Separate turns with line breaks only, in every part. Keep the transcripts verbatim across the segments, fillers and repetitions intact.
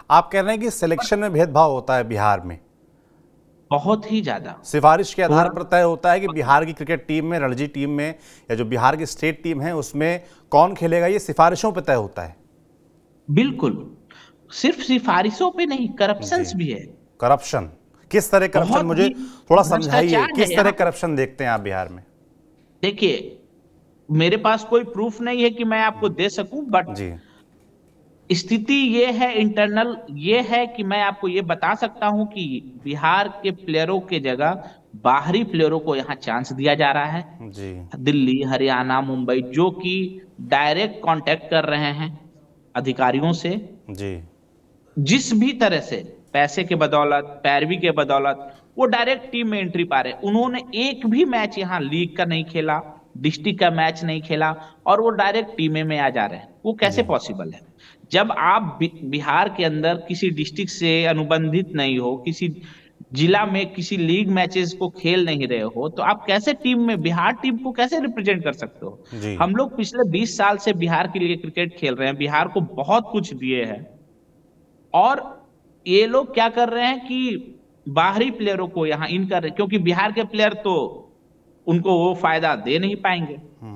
आप कह रहे हैं कि सिलेक्शन में भेदभाव होता है बिहार में,
बहुत ही ज्यादा।
सिफारिश के आधार पर तय होता है कि बिहार की क्रिकेट टीम में, रणजी टीम में, या जो बिहार की स्टेट टीम है उसमें कौन खेलेगा, ये सिफारिशों पर तय होता है।
बिल्कुल, सिर्फ सिफारिशों पे नहीं, करप्शन भी है।
करप्शन, किस तरह करप्शन, मुझे थोड़ा समझाइए, किस तरह करप्शन देखते हैं आप बिहार में?
देखिए, मेरे पास कोई प्रूफ नहीं है कि मैं आपको दे सकूं, बट
जी,
स्थिति ये है, इंटरनल ये है कि मैं आपको ये बता सकता हूं कि बिहार के प्लेयरों के जगह बाहरी प्लेयरों को यहाँ चांस दिया जा रहा है।
जी,
दिल्ली, हरियाणा, मुंबई, जो कि डायरेक्ट कांटेक्ट कर रहे हैं अधिकारियों से,
जी,
जिस भी तरह से पैसे के बदौलत, पैरवी के बदौलत वो डायरेक्ट टीम में एंट्री पा रहे। उन्होंने एक भी मैच यहाँ लीग का नहीं खेला, डिस्ट्रिक्ट का मैच नहीं खेला, और वो डायरेक्ट टीम में आ जा रहे हैं। वो कैसे पॉसिबल है? जब आप बिहार के अंदर किसी डिस्ट्रिक्ट से अनुबंधित नहीं हो, किसी जिला में किसी लीग मैचेस को खेल नहीं रहे हो, तो आप कैसे टीम में, बिहार टीम को कैसे रिप्रेजेंट कर सकते हो?
जी,
हम लोग पिछले बीस साल से बिहार के लिए क्रिकेट खेल रहे हैं, बिहार को बहुत कुछ दिए हैं, और ये लोग क्या कर रहे हैं कि बाहरी प्लेयरों को यहाँ इन कर रहे, क्योंकि बिहार के प्लेयर तो उनको वो फायदा दे नहीं पाएंगे।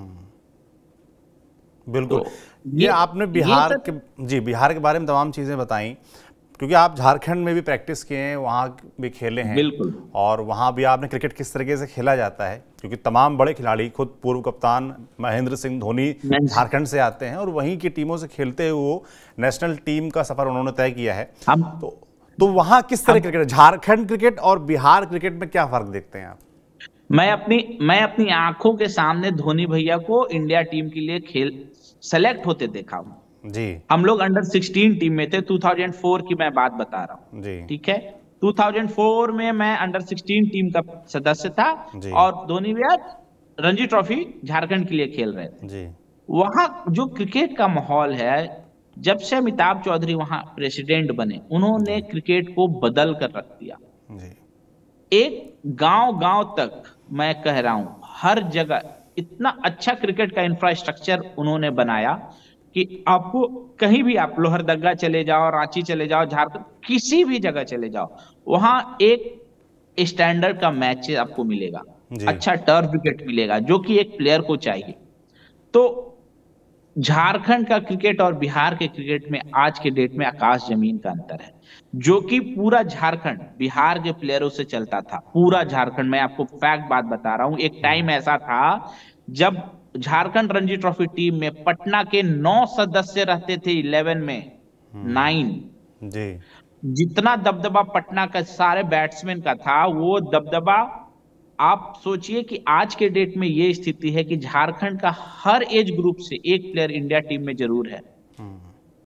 बिल्कुल।
तो
ये, ये आपने बिहार
ये
के, जी, बिहार के बारे में तमाम चीज़ें बताई, क्योंकि आप झारखंड में भी प्रैक्टिस किए हैं, वहाँ भी खेले हैं,
बिल्कुल,
और वहाँ भी आपने क्रिकेट किस तरीके से खेला जाता है, क्योंकि तमाम बड़े खिलाड़ी, खुद पूर्व कप्तान महेंद्र सिंह धोनी झारखंड से आते हैं, और वहीं की टीमों से खेलते हुए वो नेशनल टीम का सफर उन्होंने तय किया है।
हम
तो तो वहाँ किस तरह क्रिकेट, झारखंड क्रिकेट और बिहार क्रिकेट में क्या फर्क देखते हैं आप?
मैं अपनी मैं अपनी आंखों के सामने धोनी भैया को इंडिया टीम के लिए खेल सेलेक्ट होते देखा हूं।
जी,
हम लोग अंडर सिक्सटीन टीम में थे, दो हज़ार चार की मैं बात बता रहा हूं।
जी,
ठीक है, दो हज़ार चार में मैं अंडर सिक्सटीन टीम का सदस्य था, और धोनी भैया रणजी ट्रॉफी झारखंड के लिए खेल रहे थे।
जी,
वहां जो क्रिकेट का माहौल है, जब से अमिताभ चौधरी वहां प्रेसिडेंट बने, उन्होंने क्रिकेट को बदल कर रख दिया।
जी,
एक गांव गांव तक, मैं कह रहा हूं हर जगह इतना अच्छा क्रिकेट का इंफ्रास्ट्रक्चर उन्होंने बनाया कि आपको कहीं भी, आप लोहरदगा चले जाओ, रांची चले जाओ, झारखंड किसी भी जगह चले जाओ, वहां एक स्टैंडर्ड का मैच आपको मिलेगा, अच्छा टर्फ विकेट मिलेगा, जो कि एक प्लेयर को चाहिए। तो झारखंड का क्रिकेट और बिहार के क्रिकेट में आज के डेट में आकाश जमीन का अंतर है, जो कि पूरा झारखंड बिहार के प्लेयरों से चलता था। पूरा झारखंड, मैं आपको फैक्ट बात बता रहा हूं, एक टाइम ऐसा था जब झारखंड रणजी ट्रॉफी टीम में पटना के नौ सदस्य रहते थे, इलेवन में नाइन।
जी,
जितना दबदबा पटना का सारे बैट्समैन का था, वो दबदबा आप सोचिए कि आज के डेट में ये स्थिति है कि झारखंड का हर एज ग्रुप से एक प्लेयर इंडिया टीम में जरूर है।